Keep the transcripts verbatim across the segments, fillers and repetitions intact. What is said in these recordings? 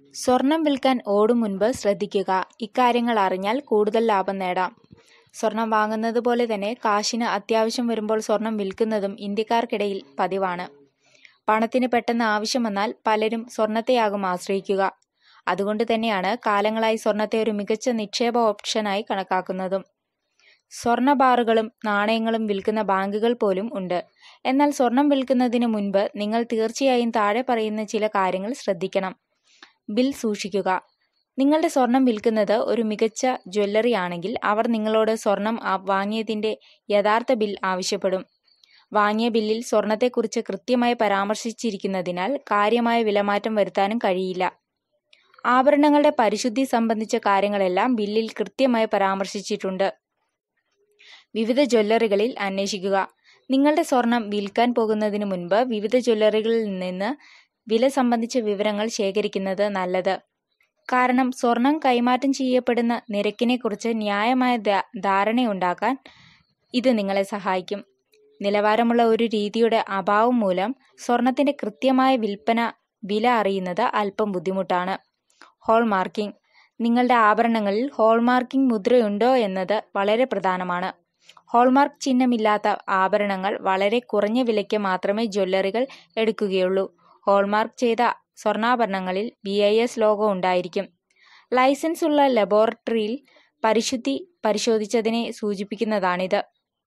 സ്വർണം വിൽക്കാൻ ഓടും മുൻപ് ശ്രദ്ധിക്കുക. ഇക്കാര്യങ്ങൾ അറിഞ്ഞാൽ കൂടുതൽ ലാഭം നേടാം. സ്വർണം വാങ്ങുന്നത് പോലെ തന്നെ കാശിന് അത്യാവശ്യം വരുമ്പോൾ സ്വർണം വിൽക്കുന്നതും ഇന്ത്യക്കാർക്കിടയിൽ പതിവാണ്. പണത്തിന് പെട്ടെന്ന് ആവശ്യം വന്നാൽ പലരും സ്വർണത്തെയാകും ആശ്രയിക്കുക. അതുകൊണ്ട് തന്നെയാണ് കാലങ്ങളായി സ്വർണത്തെ ഒരു മികച്ച നിക്ഷേപ ഓപ്ഷനായി കണക്കാക്കുന്നതും. സ്വർണ്ണ ബാറുകളും നാണയങ്ങളും വിൽക്കുന്ന ബാങ്കുകൾ പോലും ഉണ്ട്. എന്നാൽ സ്വർണം വിൽക്കുന്നതിന് മുൻപ് നിങ്ങൾ തീർച്ചയായും താഴെ പറയുന്ന ചില കാര്യങ്ങൾ ശ്രദ്ധിക്കണം. ബിൽ സൂക്ഷിക്കുക. നിങ്ങളുടെ സ്വർണം വിൽക്കുന്നത് ഒരു മികച്ച ജ്വല്ലറി ആണെങ്കിൽ അവർ നിങ്ങളോട് സ്വർണം വാങ്ങിയതിൻ്റെ യഥാർത്ഥ ബിൽ ആവശ്യപ്പെടും. വാങ്ങിയ ബില്ലിൽ സ്വർണത്തെക്കുറിച്ച് കൃത്യമായി പരാമർശിച്ചിരിക്കുന്നതിനാൽ കാര്യമായ വിലമാറ്റം വരുത്താനും കഴിയില്ല. ആഭരണങ്ങളുടെ പരിശുദ്ധി സംബന്ധിച്ച കാര്യങ്ങളെല്ലാം ബില്ലിൽ കൃത്യമായി പരാമർശിച്ചിട്ടുണ്ട്. വിവിധ ജ്വല്ലറികളിൽ അന്വേഷിക്കുക. നിങ്ങളുടെ സ്വർണം വിൽക്കാൻ പോകുന്നതിന് മുൻപ് വിവിധ ജ്വല്ലറികളിൽ നിന്ന് വില സംബന്ധിച്ച വിവരങ്ങൾ ശേഖരിക്കുന്നത് നല്ലത്. കാരണം സ്വർണം കൈമാറ്റം ചെയ്യപ്പെടുന്ന നിരക്കിനെക്കുറിച്ച് ന്യായമായ ധാരണയുണ്ടാക്കാൻ ഇത് നിങ്ങളെ സഹായിക്കും. നിലവാരമുള്ള ഒരു രീതിയുടെ അഭാവം മൂലം സ്വർണത്തിൻ്റെ കൃത്യമായ വിൽപ്പന വില അറിയുന്നത് അല്പം ബുദ്ധിമുട്ടാണ്. ഹോൾമാർക്കിംഗ്. നിങ്ങളുടെ ആഭരണങ്ങളിൽ ഹോൾമാർക്കിംഗ് മുദ്രയുണ്ടോ എന്നത് വളരെ പ്രധാനമാണ്. ഹോൾമാർക്ക് ചിഹ്നമില്ലാത്ത ആഭരണങ്ങൾ വളരെ കുറഞ്ഞ വിലയ്ക്ക് മാത്രമേ ജ്വല്ലറികൾ എടുക്കുകയുള്ളൂ. ഹോൾമാർക്ക് ചെയ്ത സ്വർണ്ണാഭരണങ്ങളിൽ ബി ഐ എസ് ലോഗോ ഉണ്ടായിരിക്കും. ലൈസൻസ് ഉള്ള ലബോറട്ടറിയിൽ പരിശുദ്ധി പരിശോധിച്ചതിനെ സൂചിപ്പിക്കുന്നതാണിത്.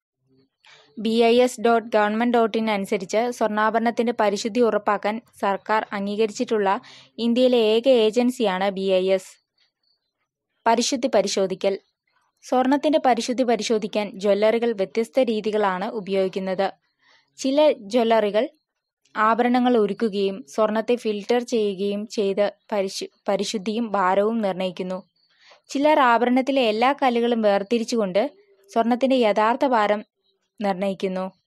B I S dot government dot in അനുസരിച്ച് സ്വർണ്ണാഭരണത്തിന്റെ പരിശുദ്ധി ഉറപ്പാക്കാൻ സർക്കാർ അംഗീകരിച്ചിട്ടുള്ള ഇന്ത്യയിലെ ഏക ഏജൻസിയാണ് ബി ഐ എസ്. പരിശുദ്ധി പരിശോധിക്കൽ. സ്വർണത്തിന്റെ പരിശുദ്ധി പരിശോധിക്കാൻ ജ്വല്ലറികൾ വ്യത്യസ്ത രീതികളാണ് ഉപയോഗിക്കുന്നത്. ചില ജ്വല്ലറികൾ ആഭരണങ്ങൾ ഉരുക്കുകയും സ്വർണത്തെ ഫിൽട്ടർ ചെയ്യുകയും ചെയ്ത് പരിശു പരിശുദ്ധിയും ഭാരവും നിർണ്ണയിക്കുന്നു. ചിലർ ആഭരണത്തിലെ എല്ലാ കല്ലുകളും വേർതിരിച്ചുകൊണ്ട് സ്വർണത്തിന്റെ യഥാർത്ഥ ഭാരം നിർണ്ണയിക്കുന്നു.